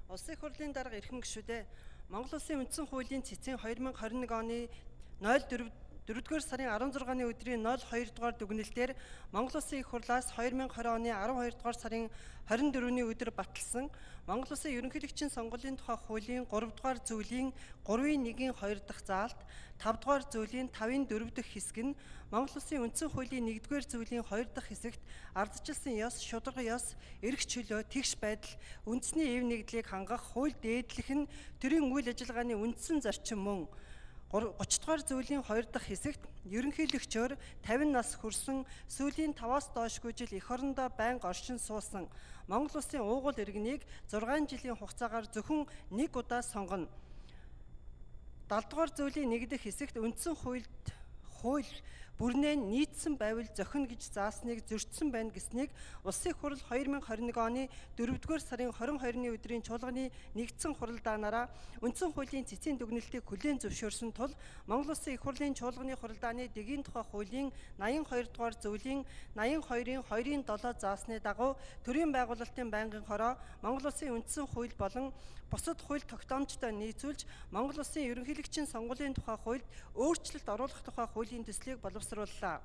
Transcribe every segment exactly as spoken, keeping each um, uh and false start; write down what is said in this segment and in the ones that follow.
Улсын хурлын дарга эрхэм гишүүдээ Монгол Улсын үндсэн хуулийн цэцгийн хоёр мянга хорин нэг оны нол дөрөвдүгээр сарын арван зургааны өдрийн нол хоёр дугаар дүгнэлтээр Монгол Улсын их хурлаас хоёр мянга двадцать оны арван хоёр дугаар сарын хорин дөрөвний өдөр баталсан Монгол Улсын ерөнхийлөгчийн сонгуулийн тухай хуулийн гурав дугаар зүйлийн гурвын нэгний хоёр дахь заалт, тав дугаар зүйлийн тавын дөрөв дэх хэсэг нь Монгол Улсын үндсэн хуулийн нэгдүгээр зүйлийн хоёр дахь хэсэгт ардчилсан ёс, шударга ёс, эрх чөлөө, тэгш байдал, үндэсний эв нэгдлийг хангах хууль дээдлэх нь төрийн үйл ажиллагааны үндсэн зарчим мөн гурван дугаар зүйлийн хоёр дахь хэсэгт ерөнхийлөгчөөр тавин нас хүрсэн сүүлийн таваас доошгүй жил эх орондоо байнга оршин суусан Монгол Улсын уугуул иргэнийг зургаан жилийн хугацаагаар зөвхөн нэг удаа сонгоно. далд дугаар зүйлийн нэг дэх хэсэгт үндсэн хуульд хууль бүрнээ нийцсэн байвал зохино гэж заасныг зөрчсөн байна гэснийг Улсын хурал хоёр мянга хорин нэг оны дөрөвдүгээр сарын хорин хоёрны өдрийн чуулганы нэгдсэн хуралдаанаараа үндсэн хуулийн цэцгийн дүгнэлтийг хүлээн зөвшөөрсөн тул Монгол Улсын их хурлын чуулганы хуралдааны дэгийн тухай хуулийн наян хоёр дугаар зүйлийн наян хоёрын хоёрын долоо заасны дагуу төрийн байгуулалтын байнгын хороо Монгол Улсын үндсэн хууль болон бусад хууль тогтоомжтой нийцүүлж Монгол Улсын ерөнхийлөгчийн сонгуулийн тухай хуульд өөрчлөлт оруулах тухай хуулийн төслийг боловсрууллаа.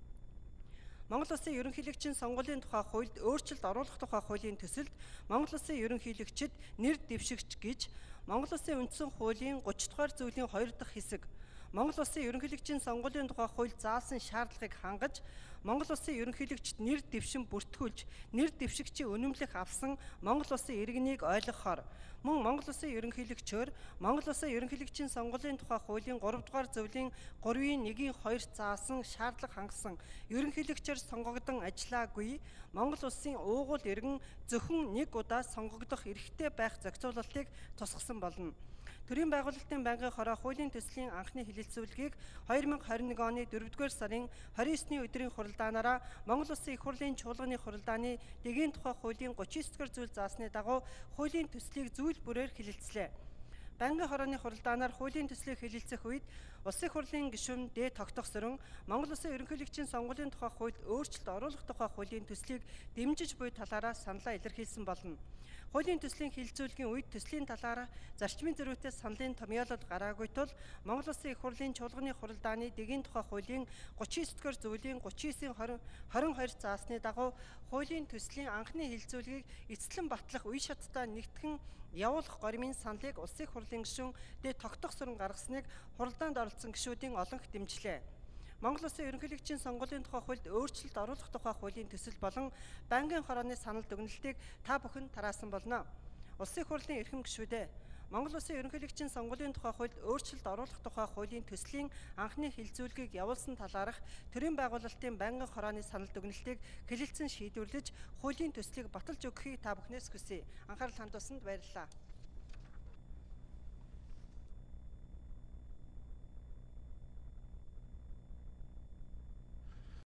Монгол Улсын ерөнхийлөгчийн сонгуулийн тухай хуульд өөрчлөлт оруулах тухай хуулийн төсөлд Монгол Улсын ерөнхийлөгчид нэр дэвшигч гэж Монгол Улсын үндсэн хуулийн гурав дугаар зүйлийн хоёр дахь хэсэг Монгол Улсын ерөнхийлөгчийн сонгуулийн тухай хууль заасан шаардлагыг хангаж Монгол Улсын ерөнхийлөгчд нэр дэвшин бүртгүүлж нэр дэвшигчийн үнэмлэх авсан Монгол Улсын иргэнийг ойлгохоор мөн Монгол Улсын ерөнхийлөгчөөр Монгол Улсын ерөнхийлөгчийн сонгуулийн тухай хуулийн гурав дугаар зүйлийн гурвын нэгний хоёр заасан шаардлага хангасан ерөнхийлөгчөөр сонгогдсон ажиллаагүй Монгол Улсын уугуул иргэн зөвхөн нэг удаа сонгогдох эрхтэй байх зохицуулалтыг тусгасан болно. Төрийн байгуулалтын байнгын хороо хуулийн төслийн анхны хэлэлцүүлгийг хоёр мянга хорин нэг оны дөрөвдүгээр сарын хорин есний өдрийн хуралдаанаараа Монгол Улсын их хурлын чуулганы хуралдааны дэгийн тухай хуулийн гуравч девять дугаар зүйл заасны дагуу хуулийн төслийг зүйл бүрээр хэлэлцлээ. Байнгын хорооны хуралдаанаар хуулийн төслийг хэлэлцэх үед Улсын хурлын гишүүн Д тогтох сөрөн Монгол Улсын ерөнхийлөгчийн сонгуулийн тухай хуульд өөрчлөлт оруулах тухай хуулийн төслийг дэмжиж буй талаараа саналаа илэрхийлсэн болно. Хуулийн төслийн хэлэлцүүлгийн үед төслийн талаараа зарчмын зөрүүтэй саналын томьёолол гараагүй тул Монгол Улсын их хурлын чуулганы хуралдааны дэгийн тухай хуулийн гуравч девять дугаар зүйлийн гуравч девять хорин хоёр заасны дагуу хуулийн төслийн анхны хэлэлцүүлгийг эцэслэн батлах үе шаттай нэгтгэн явуулах горимын саналыг Улсын их хурлын гишүүн Д тогтох сөрөн гаргасныг хуралдаанд оролцсон гишүүдийн олонх дэмжлээ. Монгол Улсын ерөнхийлөгчийн сонгуулийн тухай хуульд өөрчлөлт оруулах тухай хуулийн төсөл болон байнгын хорооны санал дүгнэлтийг та бүхэн тараасан болно. Улсын хурлын эрхэм гишүүдээ Монгол Улсын ерөнхийлөгчийн сонгуулийн тухай хуульд өөрчлөлт оруулах тухай хуулийн төслийн анхны хэлэлцүүлгийг явуулсан талаарх төрийн байгуулалтын байнгын хорооны санал дүгнэлтийг хэлэлцэн шийдвэрлэж хуулийн төслийг баталж өгөхийг та бүхнээс хүсье. Анхаарал хандуулсанд баярлалаа.